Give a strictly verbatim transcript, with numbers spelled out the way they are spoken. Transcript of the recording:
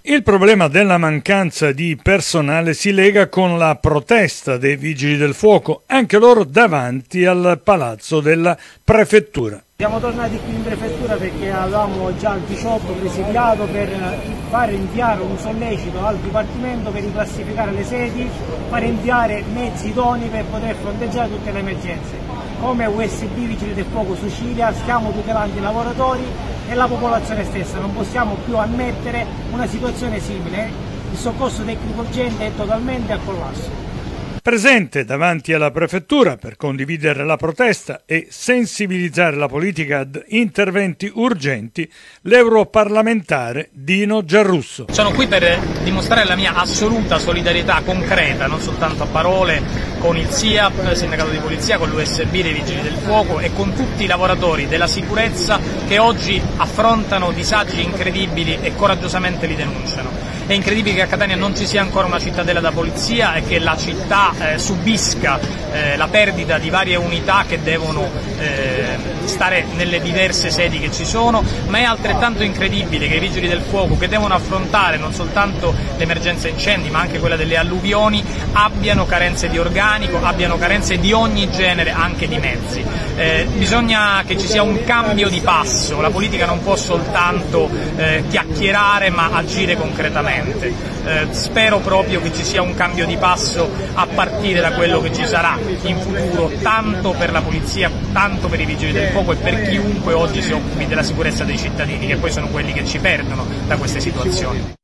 Il problema della mancanza di personale si lega con la protesta dei Vigili del Fuoco, anche loro davanti al palazzo della prefettura. Siamo tornati qui in prefettura perché avevamo già il diciotto presidiato per fare inviare un sollecito al Dipartimento per riclassificare le sedi, fare inviare mezzi idonei per poter fronteggiare tutte le emergenze. Come U S B Vigili del Fuoco Sicilia stiamo tutelando i lavoratori e la popolazione stessa, non possiamo più ammettere una situazione simile, il soccorso tecnico urgente è totalmente a collasso. Presente davanti alla prefettura per condividere la protesta e sensibilizzare la politica ad interventi urgenti, l'europarlamentare Dino Giarrusso. Sono qui per dimostrare la mia assoluta solidarietà concreta, non soltanto a parole, con il S I A P, il sindacato di polizia, con l'U S B dei Vigili del Fuoco e con tutti i lavoratori della sicurezza che oggi affrontano disagi incredibili e coraggiosamente li denunciano. È incredibile che a Catania non ci sia ancora una cittadella da polizia e che la città eh, subisca eh, la perdita di varie unità che devono eh, stare nelle diverse sedi che ci sono, ma è altrettanto incredibile che i Vigili del Fuoco, che devono affrontare non soltanto l'emergenza incendi ma anche quella delle alluvioni, abbiano carenze di organico, abbiano carenze di ogni genere, anche di mezzi. Eh, bisogna che ci sia un cambio di passo, la politica non può soltanto eh, chiacchierare ma agire concretamente. Eh, spero proprio che ci sia un cambio di passo a partire da quello che ci sarà in futuro, tanto per la polizia, tanto per i Vigili del Fuoco e per chiunque oggi si occupi della sicurezza dei cittadini, che poi sono quelli che ci perdono da queste situazioni.